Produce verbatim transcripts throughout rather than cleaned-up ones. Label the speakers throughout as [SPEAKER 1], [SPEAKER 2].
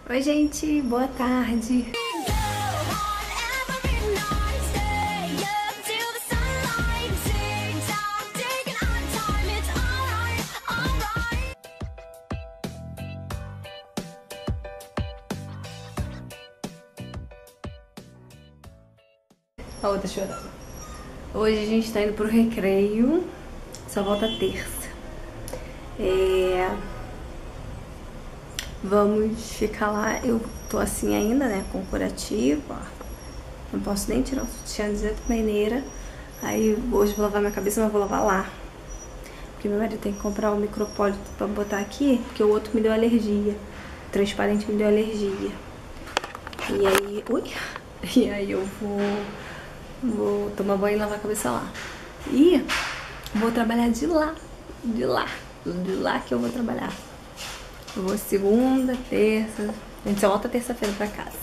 [SPEAKER 1] Oi, gente, boa tarde. A outra chorando. Hoje a gente tá indo pro recreio, só volta terça. É... Vamos ficar lá, eu tô assim ainda, né, com curativo, ó. Não posso nem tirar o sutiã de jeito maneira. Aí hoje vou lavar minha cabeça, mas vou lavar lá. Porque meu marido tem que comprar um micropólito pra botar aqui, porque o outro me deu alergia. O transparente me deu alergia. E aí... Ui! E aí eu vou... Vou tomar banho e lavar a cabeça lá. E vou trabalhar de lá. De lá. De lá que eu vou trabalhar. Eu vou segunda, terça. A gente só volta terça-feira pra casa.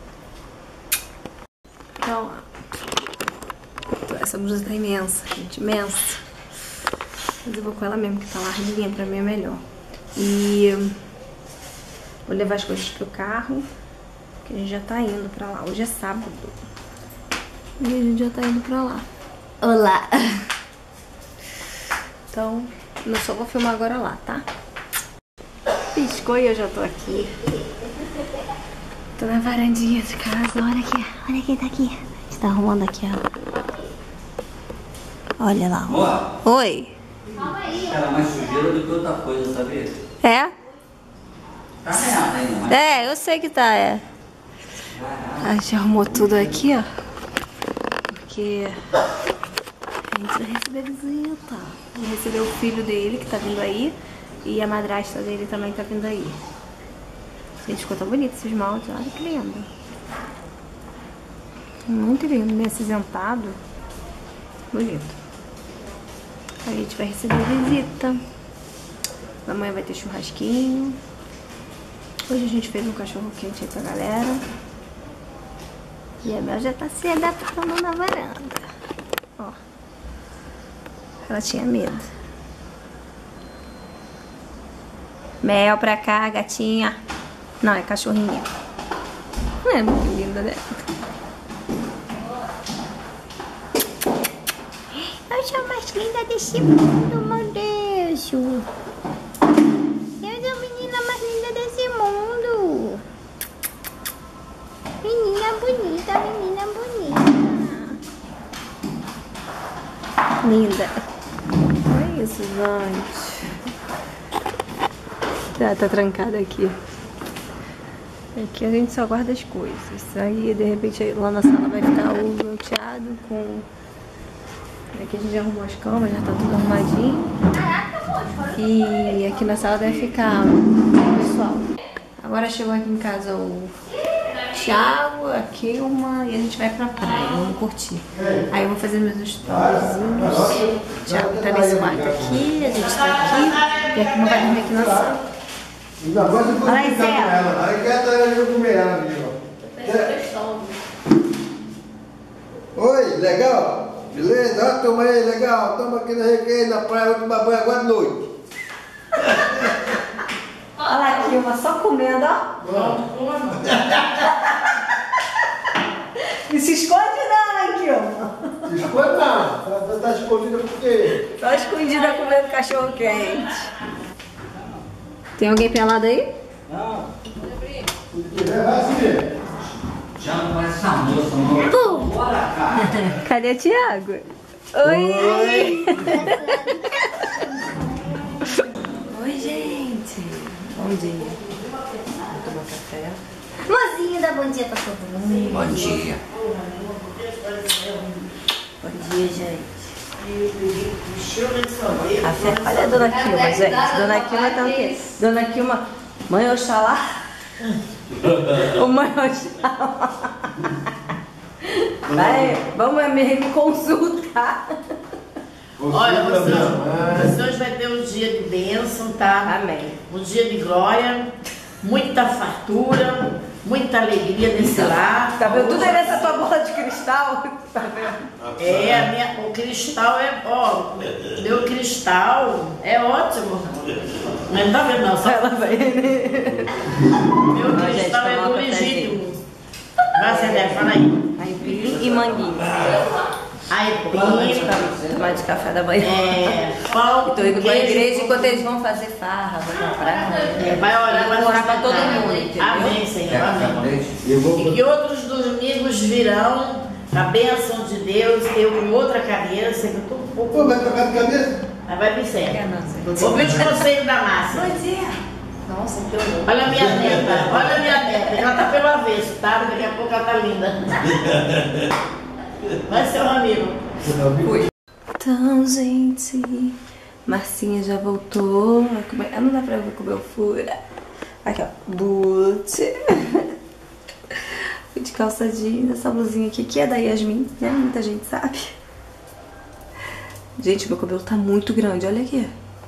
[SPEAKER 1] Então, ó. Essa blusa tá imensa, gente. Imensa. Mas eu vou com ela mesmo, que tá larguinha. Pra mim é melhor. E vou levar as coisas pro carro. Que a gente já tá indo pra lá. Hoje é sábado. E a gente já tá indo pra lá. Olá! Então, eu só vou filmar agora lá, tá? Piscou e eu já tô aqui. Tô na varandinha de casa. Olha aqui, olha quem tá aqui. A gente tá arrumando aqui, ó. Olha lá.
[SPEAKER 2] Boa.
[SPEAKER 1] Oi.
[SPEAKER 2] Era mais sujeira do que outra coisa, sabia?
[SPEAKER 1] É?
[SPEAKER 2] Tá real ainda, mas...
[SPEAKER 1] É, eu sei que tá, é. A gente arrumou tudo aqui, ó. Porque a gente vai receber visita. Vai receber o filho dele, que tá vindo aí. E a madrasta dele também tá vindo aí. Gente, ficou tão bonito esse esmalte. Olha que lindo. Muito lindo, meio acinzentado. Bonito. A gente vai receber visita. Amanhã vai ter churrasquinho. Hoje a gente fez um cachorro quente aí pra galera. E a Bel já tá se adaptando na varanda. Ó. Ela tinha medo. Mel pra cá, gatinha. Não, é cachorrinha. Não é muito linda, né? Eu sou a mais linda desse mundo, meu Deus. Eu sou a menina mais linda desse mundo. Menina bonita, menina bonita. Linda. Olha isso, gente. Tá, tá trancada aqui. Aqui a gente só guarda as coisas. Aí, de repente, lá na sala vai ficar o meu teado com... Aqui a gente já arrumou as camas, já tá tudo arrumadinho. E aqui na sala deve ficar o pessoal. Agora chegou aqui em casa o Thiago, a Kilma, e a gente vai pra praia, vamos curtir. Aí eu vou fazer meus storyzinhos. O Thiago tá nesse quarto aqui, a gente tá aqui, e a Kilma vai dormir aqui na sala. Olha aí, Zé.
[SPEAKER 3] Aí quer eu comer ela, viu? Oi, legal? Beleza? Olha, toma aí, legal. Toma aqui no recreio, na praia, vou tomar banho agora à noite.
[SPEAKER 1] Olha lá, Kilma, só comendo, ó. Não se esconde não, hein, Kilma?
[SPEAKER 3] Se esconde não. Ela tá escondida por quê?
[SPEAKER 1] Só escondida comendo cachorro quente. Tem alguém pelado aí?
[SPEAKER 2] Não.
[SPEAKER 3] Se tiver, vai se ver.
[SPEAKER 2] Já não parece essa moça, não. Bora, cara.
[SPEAKER 1] Cadê o Thiago? Oi! Oi, Oi, gente! Bom dia. Vou tomar café.
[SPEAKER 4] Mozinho, dá bom dia pra todo mundo.
[SPEAKER 2] Bom dia.
[SPEAKER 1] Bom dia, gente. Café. Olha a Dona Kilma, gente. Dona Kilma tá o quê? Dona Kilma, mãe Oxalá. Ô mãe Oxalá. Vai, vamos me, me consultar.
[SPEAKER 5] Olha, você, você hoje vai ter um dia de bênção, tá?
[SPEAKER 1] Amém.
[SPEAKER 5] Um dia de glória, muita fartura. muita alegria nesse lar.
[SPEAKER 1] Tá vendo tudo aí nessa tua bola de cristal? Tá vendo?
[SPEAKER 5] É, a minha, o cristal é, ó, meu cristal é ótimo. Mas não tá vendo não, só
[SPEAKER 1] Ela vai.
[SPEAKER 5] meu cristal é do legítimo. Vai, Cedé, fala aí.
[SPEAKER 1] Aipim e manguinho.
[SPEAKER 5] Aipim,
[SPEAKER 1] Tomar de café da manhã.
[SPEAKER 5] é, pão,
[SPEAKER 1] Tô indo pra
[SPEAKER 5] queijo.
[SPEAKER 1] igreja enquanto eles vão fazer farra, vão comprar.
[SPEAKER 5] É, vai orar,
[SPEAKER 1] Vai orar pra todo mundo, entendeu?
[SPEAKER 5] Amém, Senhor, amém.
[SPEAKER 3] Eu vou
[SPEAKER 5] E que outros domingos virão, a bênção de Deus, eu com outra cadeira, sempre tô um
[SPEAKER 3] Pô,
[SPEAKER 5] pouco.
[SPEAKER 3] vai trocar de cabeça?
[SPEAKER 5] Mas vai vir sempre.
[SPEAKER 1] É, não, sei.
[SPEAKER 5] Ouvi os conselhos da Márcia.
[SPEAKER 1] Nossa, que horror.
[SPEAKER 5] Olha a minha neta, olha a minha neta. Ela tá pelo avesso, tá? Daqui a pouco ela tá linda. Vai ser um amigo.
[SPEAKER 1] Então, gente, Marcinha já voltou. Vai comer- Ah, não dá pra ver comer o fura. Aqui, ó. Boot. Fui de calça jeans, essa blusinha aqui, que é da Yasmin, né? Muita gente sabe. Gente, meu cabelo tá muito grande, olha aqui.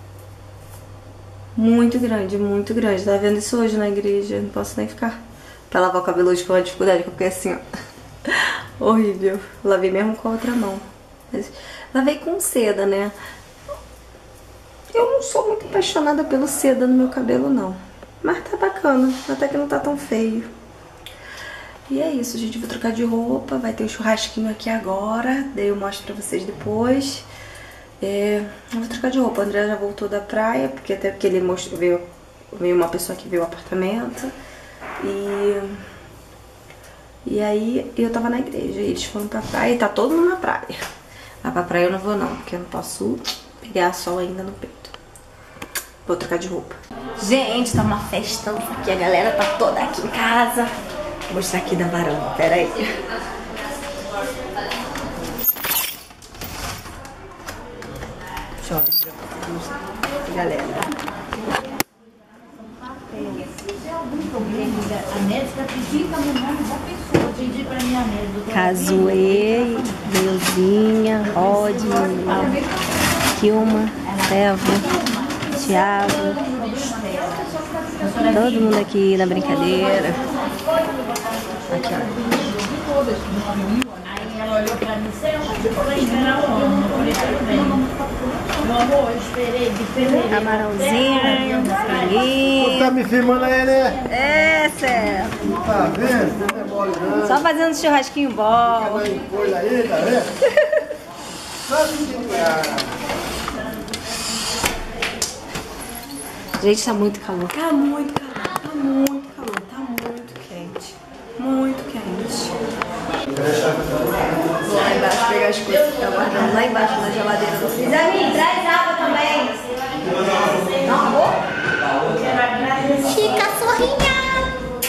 [SPEAKER 1] Muito grande, muito grande. Tava vendo isso hoje na igreja, não posso nem ficar. Pra lavar o cabelo hoje foi uma dificuldade, porque assim, ó. Horrível. Lavei mesmo com a outra mão. Mas lavei com seda, né? Eu não sou muito apaixonada pelo seda no meu cabelo, não. Mas tá bacana, até que não tá tão feio. E é isso, gente. Vou trocar de roupa. Vai ter um churrasquinho aqui agora. Daí eu mostro pra vocês depois. É, eu vou trocar de roupa. O André já voltou da praia, porque até porque ele mostrou, veio, veio uma pessoa que veio ao apartamento. E, e aí eu tava na igreja. E eles foram pra praia e tá todo mundo na praia. Mas pra praia eu não vou não, porque eu não posso pegar sol ainda no peito. Vou trocar de roupa. Gente, tá uma festa aqui. A galera tá toda aqui em casa. Vou mostrar aqui na varanda. Pera aí. Deixa eu abrir pra vocês, galera.
[SPEAKER 5] A médica pediu pra minha mãe da pessoa. Pedi pra minha médica.
[SPEAKER 1] Cazuê, Deusinha, Rod, Kilma, Seva, Thiago. Todo mundo aqui na brincadeira. Aqui, ó.
[SPEAKER 5] Aí ela olhou pra mim, você não pode pra esperar o ano. Eu falei, tudo bem. Meu amor, eu esperei de fevereiro.
[SPEAKER 1] Camarãozinho, franguinho.
[SPEAKER 3] Tá me filmando aí, né?
[SPEAKER 1] É, Cé.
[SPEAKER 3] Tá vendo? Não é mole não.
[SPEAKER 1] Só fazendo churrasquinho bom.
[SPEAKER 3] Tamanho coisa aí, tá vendo? Só segurar.
[SPEAKER 1] Gente, tá muito calor. Tá muito calor, tá muito calor, tá muito quente. Muito quente. Vou lá embaixo pegar as coisas que tá guardando lá embaixo na geladeira do freezer.
[SPEAKER 4] Zami, traz água também. Não, vou. Fica sorrinhando.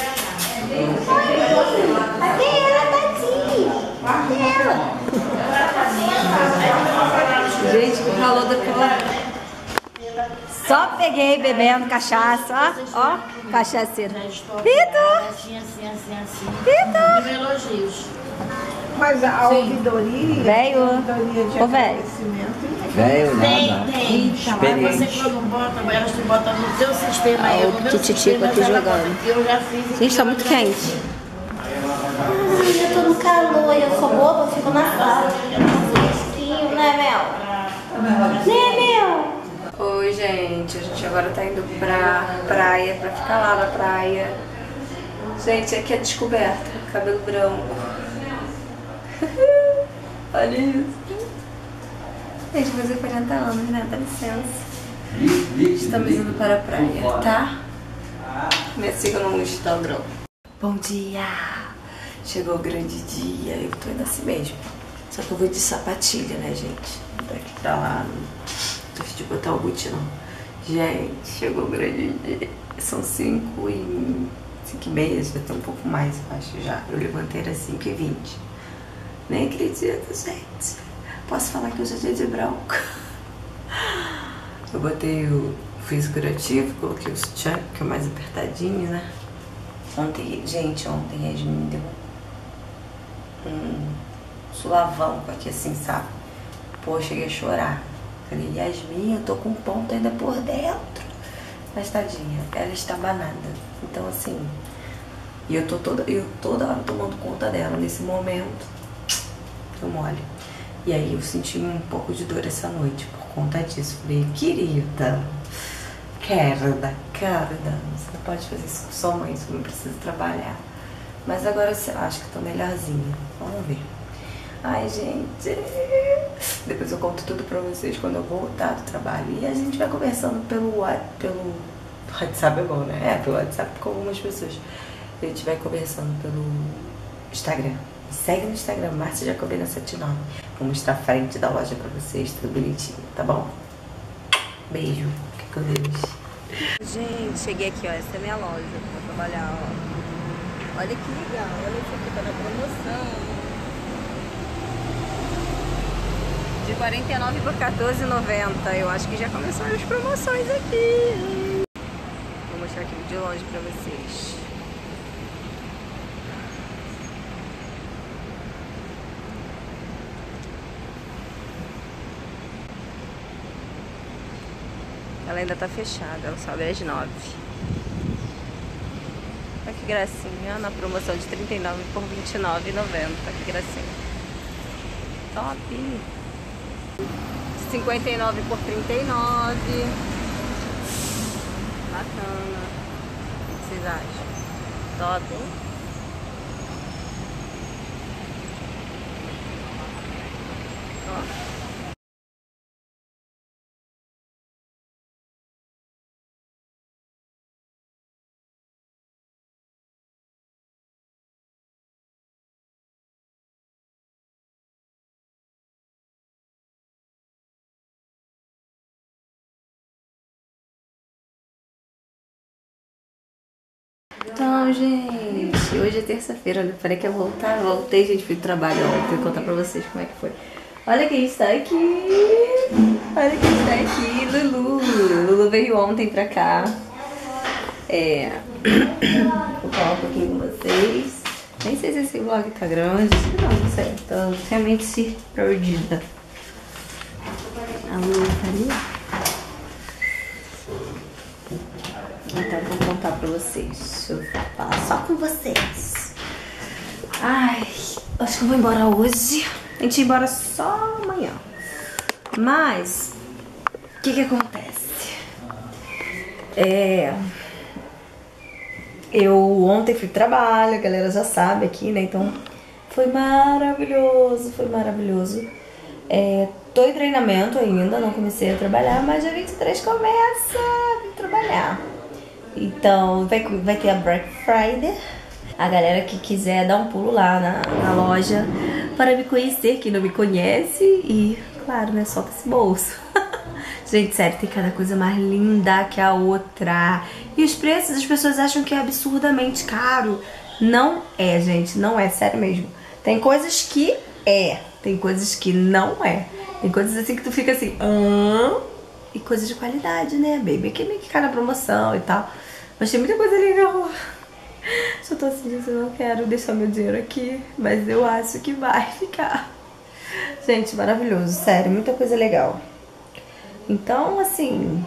[SPEAKER 4] Cadê ela, tadinha? Cadê ela?
[SPEAKER 1] Gente, que calor da porra. Só peguei bebendo cachaça, ó, ó, cachaceira. Vitor!
[SPEAKER 5] Assim, assim, assim, assim.
[SPEAKER 1] Vitor!
[SPEAKER 5] Mil elogios.
[SPEAKER 6] Mas a ouvidoria,
[SPEAKER 1] Velho.
[SPEAKER 6] ouvidoria de
[SPEAKER 1] Ô, velho.
[SPEAKER 6] agradecimento,
[SPEAKER 2] Velho,
[SPEAKER 5] Tem,
[SPEAKER 2] nada.
[SPEAKER 5] tem. Mas você
[SPEAKER 2] Experiente.
[SPEAKER 5] quando bota, elas te botam no teu sistema.
[SPEAKER 1] Ah,
[SPEAKER 5] eu
[SPEAKER 1] o
[SPEAKER 5] no meu
[SPEAKER 1] tititico
[SPEAKER 5] sistema,
[SPEAKER 1] aqui
[SPEAKER 5] ela
[SPEAKER 1] jogando.
[SPEAKER 5] bota. Eu já fiz.
[SPEAKER 1] Gente, tá muito quente.
[SPEAKER 4] Ai, eu tô no calor, eu sou boba, eu fico na sala. Fresquinho, né, Mel? Né, Mel?
[SPEAKER 1] Oi, gente, a gente agora tá indo pra praia, pra ficar lá na praia. Gente, aqui é descoberta, cabelo branco. Olha isso. Gente, vou fazer quarenta anos, né? Dá licença. Estamos indo para a praia, tá? Me sigam no Instagram. Bom dia! Chegou o grande dia, eu tô indo assim mesmo. Só que eu vou de sapatilha, né, gente? Daqui pra lá, não tô de botar o boot, não. Gente, chegou o grande dia. São cinco e... cinco e meia, já tem um pouco mais, eu acho, já. Eu levantei às cinco e vinte. Nem acredito, gente. Posso falar que eu já tô de branco. Eu botei o físico curativo, coloquei o sutiã, que é mais apertadinho, né? Ontem, gente, ontem a Yasmin deu um sulavanco aqui assim, sabe? Pô, eu cheguei a chorar. Falei, Yasmin, eu tô com um ponto ainda por dentro. Mas tadinha, ela está banada. Então assim, E eu tô toda, eu toda hora tomando conta dela. Nesse momento, eu mole. E aí eu senti um pouco de dor essa noite por conta disso. Falei, querida, querida, querida, você não pode fazer isso com sua mãe, você não precisa trabalhar. Mas agora eu acho que tô melhorzinha. Vamos ver. Ai, gente, depois eu conto tudo pra vocês quando eu voltar do trabalho. E a gente vai conversando pelo WhatsApp, pelo WhatsApp é bom, né? É, pelo WhatsApp com algumas pessoas. A gente vai conversando pelo Instagram. Me segue no Instagram, Márcia Jacobina setenta e nove. Vou mostrar a frente da loja pra vocês, tudo bonitinho, tá bom? Beijo, fique com Deus. Gente, cheguei aqui, ó, essa é a minha loja pra trabalhar, ó. Olha que legal, olha isso aqui, tá na promoção. De quarenta e nove por quatorze reais e noventa centavos. Eu acho que já começaram as promoções aqui. Vou mostrar aqui de longe pra vocês. Ela ainda tá fechada, ela só abre às nove. Olha que gracinha, na promoção de trinta e nove por vinte e nove reais e noventa centavos. Que gracinha. Top! cinquenta e nove por trinta e nove. Bacana. O que vocês acham? Top, hein? Ó. Então, gente, hoje é terça-feira, eu falei que ia voltar, voltei, gente, fui pro trabalho ontem, vou contar pra vocês como é que foi. Olha quem está aqui, olha quem está aqui, Lulu. Lulu veio ontem pra cá, é, vou falar um pouquinho com vocês. Nem sei se esse vlog tá grande, não, não sei, tô realmente perdida. A Lulu tá ali. Então vou contar pra vocês. Deixa eu falar só com vocês. Ai, acho que eu vou embora hoje. A gente ia embora só amanhã. Mas o que que acontece? É, eu ontem fui pro trabalho, a galera já sabe aqui, né? Então foi maravilhoso, foi maravilhoso. É, tô em treinamento ainda, não comecei a trabalhar, mas dia vinte e três começa a trabalhar. Então vai, vai ter a Black Friday. A galera que quiser dar um pulo lá na, na loja para me conhecer, que não me conhece. E claro, né, solta esse bolso. Gente, sério, tem cada coisa mais linda que a outra. E os preços, as pessoas acham que é absurdamente caro. Não é, gente, não é, sério mesmo. Tem coisas que é, tem coisas que não é. Tem coisas assim que tu fica assim, ah, e coisas de qualidade, né, baby? Que meio que cai na promoção e tal. Mas tem muita coisa legal. Só tô assim, gente, eu não quero deixar meu dinheiro aqui, mas eu acho que vai ficar. Gente, maravilhoso, sério, muita coisa legal. Então, assim...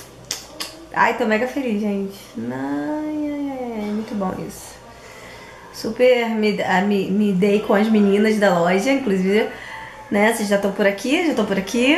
[SPEAKER 1] Ai, tô mega feliz, gente. Ai, ai, ai, muito bom isso. Super me, me, me dei com as meninas da loja, inclusive, né? Vocês já estão por aqui, já estão por aqui.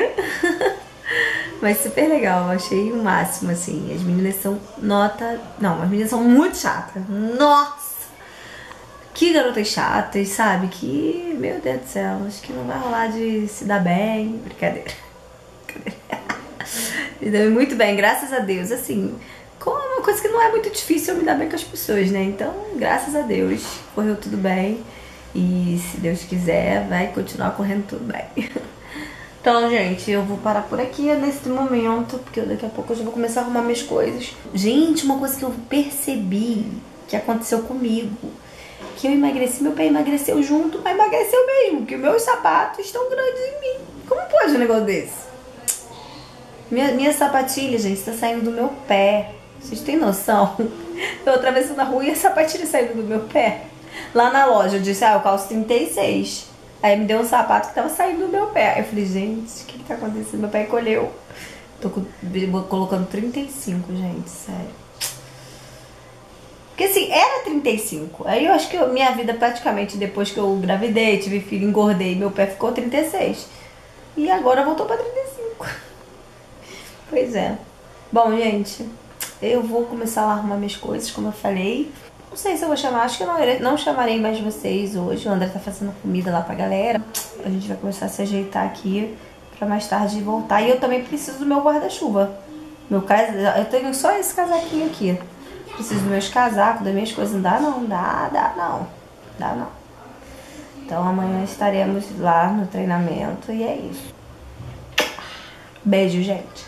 [SPEAKER 1] Mas super legal, achei o máximo, assim. As meninas são nota... Não, as meninas são muito chatas. Nossa! Que garotas chatas, sabe? Que, meu Deus do céu, acho que não vai rolar de se dar bem. Brincadeira. Brincadeira. Me deu muito bem, graças a Deus. Assim, com uma coisa que não é muito difícil eu me dar bem com as pessoas, né? Então, graças a Deus, correu tudo bem. E se Deus quiser, vai continuar correndo tudo bem. Então, gente, eu vou parar por aqui nesse momento, porque daqui a pouco eu já vou começar a arrumar minhas coisas. Gente, uma coisa que eu percebi que aconteceu comigo, que eu emagreci, meu pé emagreceu junto, mas emagreceu mesmo, porque meus sapatos estão grandes em mim. Como pode um negócio desse? Minha, minha sapatilha, gente, tá saindo do meu pé. Vocês têm noção? Eu atravessando a rua e a sapatilha saindo do meu pé. Lá na loja, eu disse, ah, eu calço trinta e seis. Aí me deu um sapato que tava saindo do meu pé. Aí eu falei, gente, o que que tá acontecendo? Meu pé encolheu. Tô colocando trinta e cinco, gente, sério. Porque assim, era trinta e cinco. Aí eu acho que eu, minha vida praticamente, depois que eu engravidei, tive filho, engordei, meu pé ficou trinta e seis. E agora voltou pra trinta e cinco. Pois é. Bom, gente, eu vou começar a arrumar minhas coisas, como eu falei. Não sei se eu vou chamar, acho que eu não, não chamarei mais vocês hoje. O André tá fazendo comida lá pra galera. A gente vai começar a se ajeitar aqui pra mais tarde voltar. E eu também preciso do meu guarda-chuva. Meu casaco, eu tenho só esse casaquinho aqui. Preciso dos meus casacos, das minhas coisas. Não dá não, dá, dá não. Dá não. Então amanhã estaremos lá no treinamento e é isso. Beijo, gente.